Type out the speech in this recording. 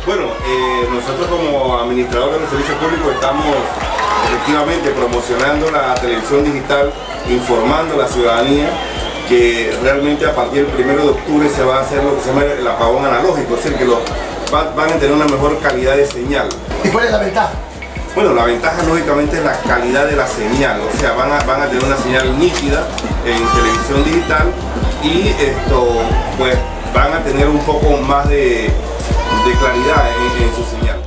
Bueno, nosotros como administradores de servicios públicos estamos efectivamente promocionando la televisión digital, informando a la ciudadanía que realmente a partir del 1 de octubre se va a hacer lo que se llama el apagón analógico, es decir, que van a tener una mejor calidad de señal. ¿Y cuál es la ventaja? Bueno, la ventaja lógicamente es la calidad de la señal, o sea, van a tener una señal nítida en televisión digital y pues van a tener un poco más de claridad en su señal.